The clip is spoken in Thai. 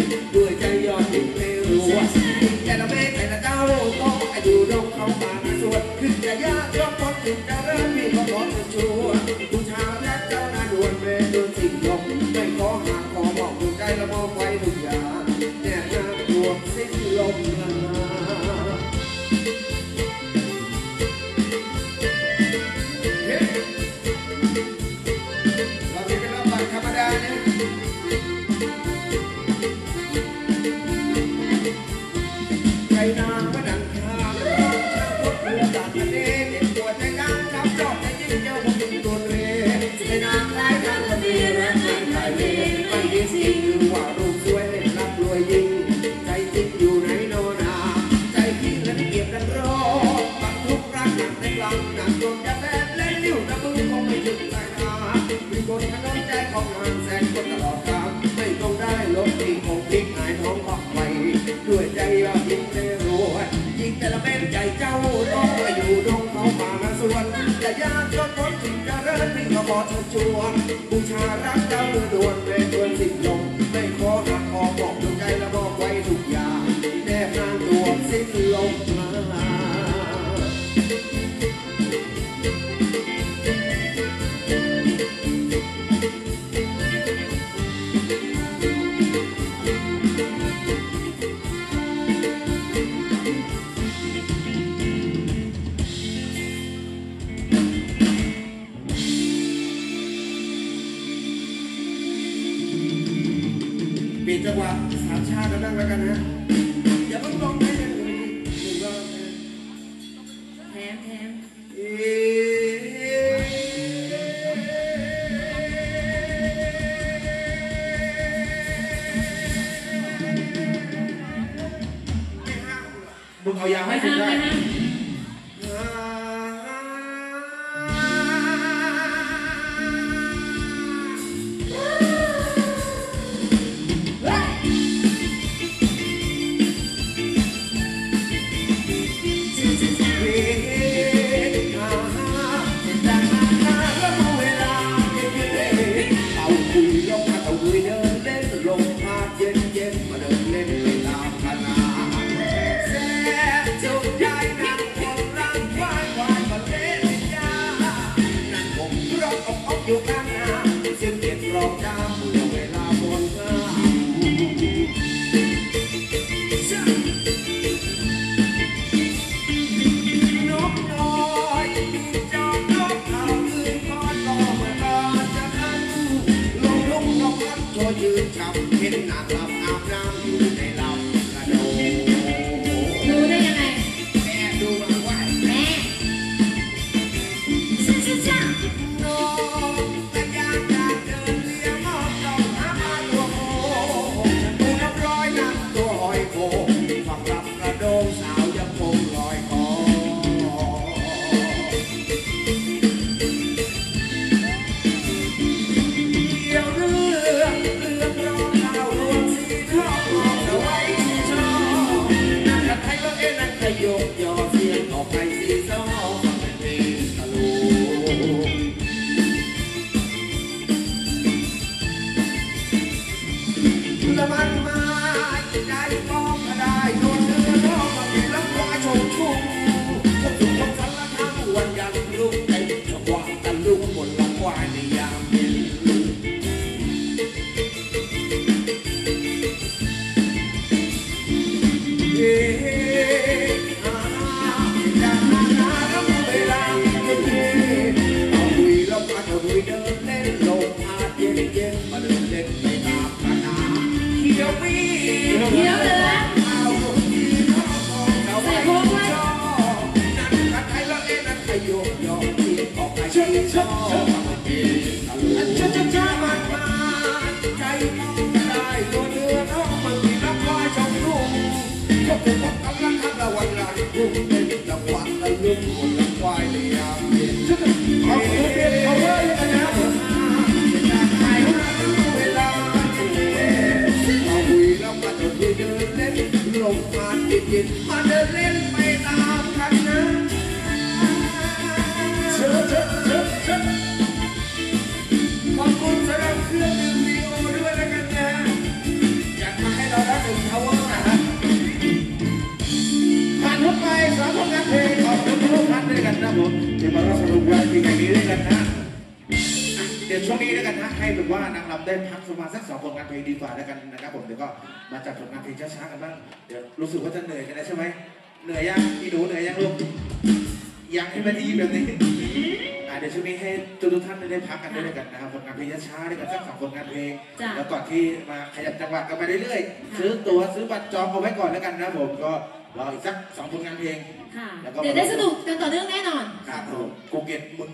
ด้วยใจยอดยิ่งไม่รู้ว่าแต่ละแม่แต่ละเจ้าต้องอยู่ดงเขาบางส่วนขึ้นจะยากยกคนถึงจะเริ่มมีก็ขอจะชัวบูชาและเจ้านาดวนเวรโดนสิ่งยกไม่ขอหาขอบอกดวงใจละมอบไว้ทุกอย่างแน่นางดวงสิ้นลมลาเราจะเป็นรอบบัตรธรรมดาเนี่ยใจนางก็ดังข้ามช่างพดเรือตัดทะเลเด็กปวดในน้ำจับจอบในยิ่งเจ้าผมเป็นตัวเรือใจนางคล้ายทางทะเลและทางไทยเวไม่ยิ่งสิ่งคือว่ารูปสวยเล่นรับรวยยิ่งใจจริงอยู่ไหนโนนาใจจริงและเก็บดังรอบังทุกรักหนักในกลางหนักโดนจะแบนเล่นอยู่นะมึงคงไม่ถึงใจนามีคนขนมใจของงานแสนคนตลอดกาลไม่ต้องได้ลบที่คงทิ้งหายท้องออกไปด้วยใจยอดยิ่งไม่รู้ยิ่งแต่ละเป็นใจเจ้าต้องมาอยู่ดงเขาป่ามาส่วนจะยากจนพ้นถึงจะเริ่มพี่ก็บอกเธอชวนบูชารักเจ้าเมื่อด่วนเป็นตัวสิ่งลมไม่ขอหักคอบอกดวงใจและบอกไว้ทุกอย่างแนบนางตัวสิ้นลมมาปีจังหวะสามชาติแล้วนั่งแล้วกันนะอย่าเพิ่งลงให้เลยหนึ่งรอบนะแถมมึงเอายาวให้คุณได้อยู่ข้างหน้าซึ่งเก็บรอบดาวเมื่อเวลาบนข้านกน้อยมีจอมนกเขาคืนคอนรอเมื่อตอนจะทันลงลุกนกพัดโชว์ยืนฉับเห็นนางหลับอาบน้ำอยู่ในลำกระโดดรู้ได้ยังไงแม่ดูมาว่าแม่จ้าสาวยังคงลอยคอเดี๋ยวเรื่องร้องข่าวรวมสีทองเอาไว้ที่ชอบนั่นใครก็นั่นใครยกยอเสียงออกไปสีซอเป็นเพลงตลกละมันมาใจมองก็ได้โดนเนื้อร้องมาเป็นลำควายชมชุ่มก็ถูกคนสารคามวันยังลุกเต็มจังหวะตะลุกบนลำควายในยามเย็นเดินเล่นลมพัดเย็นมาเดินเล่นไปตามคณะเขียวปีเดี๋ยวเลยเอาที่ท้องเอาไปชอบนั่นกันใครละนั่นใครโยกยอที่ออกไปที่ชอบช้ามันมาใจมองได้ตัวเนื้อน้องมันมีน้ำควายชมนุ่มก็ถูกกำลังทำละวันละรุ่งเป็นจังหวะตะลุกบนลำควายในยามเย็นเอาเลยนะเวลาเอาคุยแล้วมาจะคุยเดินเล่นลมมาติดมาเดินเล่นไปตามกันนะขอบคุณสำหรับเครื่องดื่มวีโอด้วยแล้วกันนะอยากมาให้เราผมเดี๋ยวมาร่วมสนุกวันปีใหม่นี้ด้วยกันนะเดี๋ยวช่วงนี้ด้วยกันนะให้แบบว่านางรำได้พักประมาณสัก2 ผลงานเพลงดีกว่าแล้วกันนะครับผมเดี๋ยวก็มาจัดผลงานเพลงช้าๆกันบ้างเดี๋ยวรู้สึกว่าจะเหนื่อยกันแล้วใช่ไหมเหนื่อยยังพี่หนูเหนื่อยยังลูกยังให้มันดีแบบนี้เดี๋ยวช่วงนี้ให้ทุกท่านได้พักกันด้วยกันนะครับผลงานเพลงช้าๆด้วยกันสัก2 ผลงานเพลงแล้วก่อนที่มาขยับจังหวะกันไปเรื่อยๆซื้อตั๋วซื้อบัตรจองเอาไว้ก่อนแล้วกันนะผมก็รออีกสัก2 ผลงานเพลงค่ะเดี๋ยวได้สนุกกันต่อเนื่องแน่นอนครับผมกูเก็ตมึง